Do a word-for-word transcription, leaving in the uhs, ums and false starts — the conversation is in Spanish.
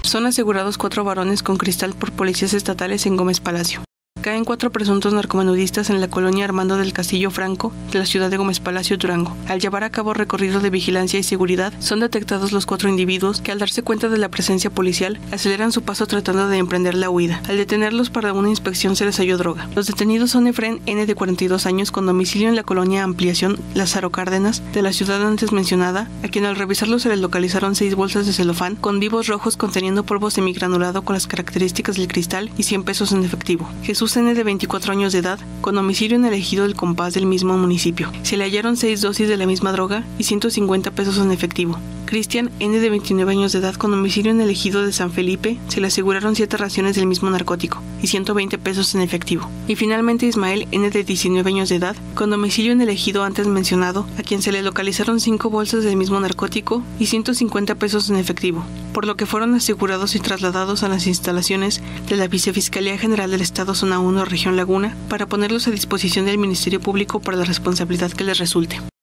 Son asegurados cuatro varones con cristal por policías estatales en Gómez Palacio. Caen cuatro presuntos narcomenudistas en la colonia Armando del Castillo Franco de la ciudad de Gómez Palacio, Durango. Al llevar a cabo recorrido de vigilancia y seguridad, son detectados los cuatro individuos que, al darse cuenta de la presencia policial, aceleran su paso tratando de emprender la huida. Al detenerlos para una inspección se les halló droga. Los detenidos son Efrén N., de cuarenta y dos años, con domicilio en la colonia Ampliación Lázaro Cárdenas de la ciudad antes mencionada, a quien al revisarlo se les localizaron seis bolsas de celofán con vivos rojos conteniendo polvo semigranulado con las características del cristal y cien pesos en efectivo. Jesús N., de veinticuatro años de edad, con domicilio en el ejido del Compás del mismo municipio. Se le hallaron seis dosis de la misma droga y ciento cincuenta pesos en efectivo. Cristian N., de veintinueve años de edad, con domicilio en el ejido de San Felipe, se le aseguraron siete raciones del mismo narcótico y ciento veinte pesos en efectivo. Y finalmente Ismael N., de diecinueve años de edad, con domicilio en el ejido antes mencionado, a quien se le localizaron cinco bolsas del mismo narcótico y ciento cincuenta pesos en efectivo, por lo que fueron asegurados y trasladados a las instalaciones de la Vicefiscalía General del Estado Zona uno, Región Laguna, para ponerlos a disposición del Ministerio Público para la responsabilidad que les resulte.